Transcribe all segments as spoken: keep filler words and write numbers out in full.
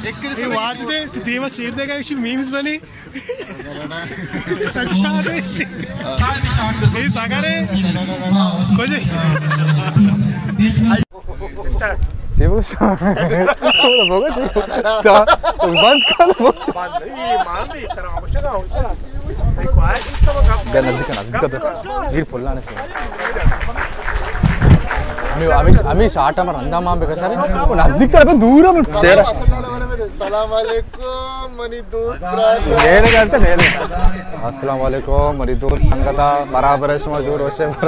ये वाच दे तो देवा शेर देगा एक मीम्स बनी सच्चा दे ये सागरे कुछ स्टार्ट 제보 씨. 오늘 뭐가 지금? 자, 반칸 뭐? 반데 이 마음이 있더라. 어쩌가 어쩌가. 이 과일 있어가. 내가 나지까 나지까. 일 볼라네. আমি আমি আমি শার্ট আমার अंदा मां पे कसरे वो नजदीक तरफ दूर में चेहरा अस्सलाम वालेकुम मनी दोस्त ब्रदर నేను అంటే నేను अस्सलाम वालेकुम मरी दोस्त संगता बराबर है सुमा जोर वैसे बरा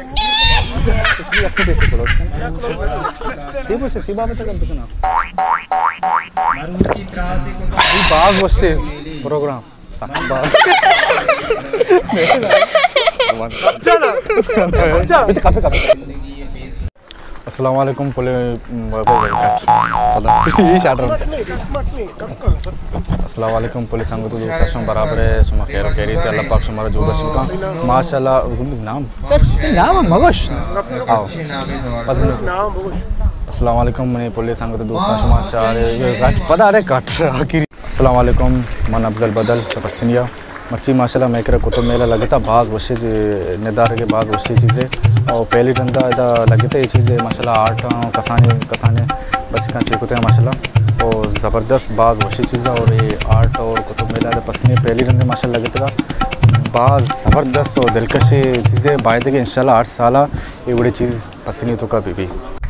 ठीक है ठीक बात है कर ना ये बाग वैसे प्रोग्राम बाग चलो चलो बिट काफे काफे अस्सलाम वालेकुम पुले ये शाटर अस्सलाम वालेकुम पुलिस संग तो दोस्त सम बराबर है सुमा खैर केरी ते अल्लाह पाक सुमारा जो बस का माशाल्लाह नाम नाम मगश आओ नाम मगश अस्सलाम वालेकुम मने पुलिस संग तो दोस्त सुमा चार ये कट पता रे कट आखिर अस्सलाम वालेकुम मन अफजल बदल तपस्निया मर्ची माशाल्लाह मैं करे कुतुब मेला लगता बाग वशी निदार के बाग वशी चीज़ें और पहली धंधा इधर लगते ये चीज़ें माशाल्लाह आर्ट कसाने कसाने बच्चे का चीखते हैं माशाल्लाह और ज़बरदस्त बाग वशी चीज़ें और ये आर्ट और कुतुब मेला पसंद पहली धंधे माशाल्लाह लगते का बाग ज़बरदस्त और दिलकश चीज़ें बायदे के इंशाल्लाह आठ साल ये बड़ी चीज़ पसंद तो का भी